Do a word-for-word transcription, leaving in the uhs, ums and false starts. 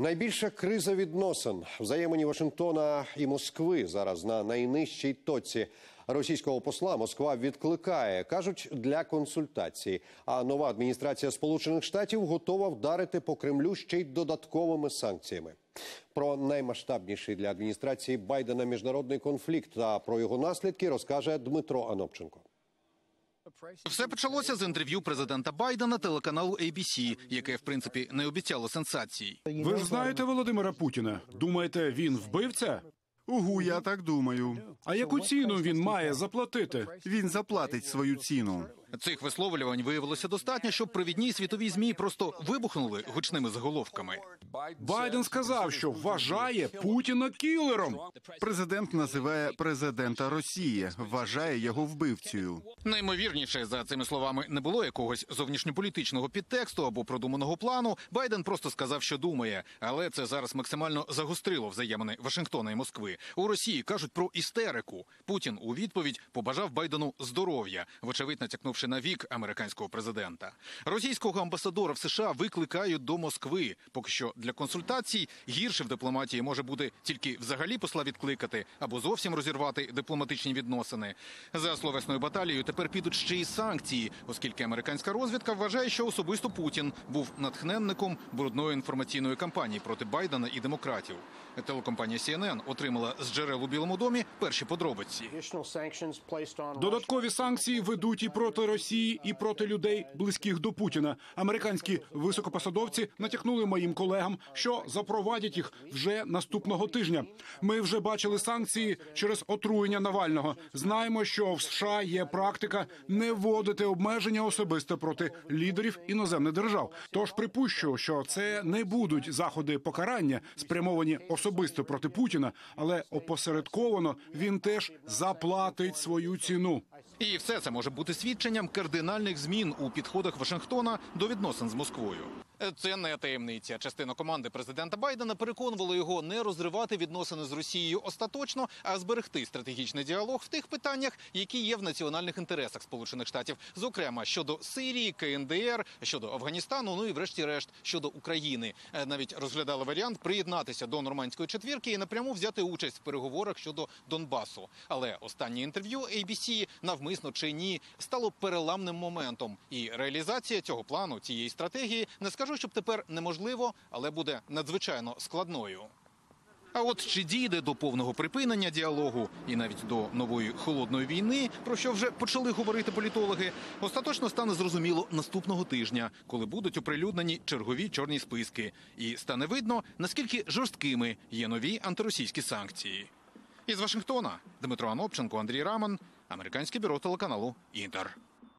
Найбільша криза відносин взаємині Вашингтона і Москви зараз на найнижчій точці. Російського посла Москва відкликає, кажуть, для консультації. А нова адміністрація Сполучених Штатів готова вдарити по Кремлю ще й додатковими санкціями. Про наймасштабніший для адміністрації Байдена міжнародний конфлікт та про його наслідки розкаже Дмитро Анопченко. Все почалося з інтерв'ю президента Байдена телеканалу ей бі сі, яке, в принципі, не обіцяло сенсацій. Ви ж знаєте Володимира Путіна? Думаєте, він вбивця? Угу, я так думаю. А яку ціну він має заплатити? Він заплатить свою ціну. Цих висловлювань виявилося достатньо, щоб провідні світові ЗМІ просто вибухнули гучними заголовками. Байден сказав, що вважає Путіна кілером. Президент називає президента Росії, вважає його вбивцею. Наймовірніше, за цими словами не було якогось зовнішньополітичного підтексту або продуманого плану. Байден просто сказав, що думає. Але це зараз максимально загострило взаємини Вашингтона і Москви. У Росії кажуть про істерику. Путін у відповідь побажав Байдену здоров'я, вочевидь натякнувши на вік американського президента. Російського амбасадора в США викликають до Москви. Поки що для консультацій гірше в дипломатії може бути тільки взагалі посла відкликати або зовсім розірвати дипломатичні відносини. За словесною баталією тепер підуть ще й санкції, оскільки американська розвідка вважає, що особисто Путін був натхненником брудної інформаційної кампанії проти Байдена і демократів. Телекомпанія сі ен ен отримала з джерел у Білому домі перші подробиці. Додаткові санкції ведуть і проти Росії, і проти людей, близьких до Путіна. Американські високопосадовці натякнули моїм колегам, що запровадять їх вже наступного тижня. Ми вже бачили санкції через отруєння Навального. Знаємо, що в США є практика не вводити обмеження особисто проти лідерів іноземних держав. Тож припущу, що це не будуть заходи покарання, спрямовані особисто проти Путіна, але опосередковано він теж заплатить свою ціну. І все це може бути свідченням кардинальних змін у підходах Вашингтона до відносин з Москвою. Це не таємниця. Частина команди президента Байдена переконувала його не розривати відносини з Росією остаточно, а зберегти стратегічний діалог в тих питаннях, які є в національних інтересах Сполучених Штатів. Зокрема, щодо Сирії, ка ен де ер, щодо Афганістану, ну і врешті-решт щодо України. Навіть розглядали варіант приєднатися до нормандської четвірки і напряму взяти участь в переговорах щодо Донбасу. Але останнє інтерв'ю ей бі сі, навмисно чи ні, стало переламним моментом. І реалізація цього плану, цієї стратегії, не скажу, щоб тепер неможливо, але буде надзвичайно складною. А от чи дійде до повного припинення діалогу і навіть до нової холодної війни, про що вже почали говорити політологи, остаточно стане зрозуміло наступного тижня, коли будуть оприлюднені чергові чорні списки. І стане видно, наскільки жорсткими є нові антиросійські санкції. Із Вашингтона Дмитро Анопченко, Андрій Раман, Американське бюро телеканалу «Інтер».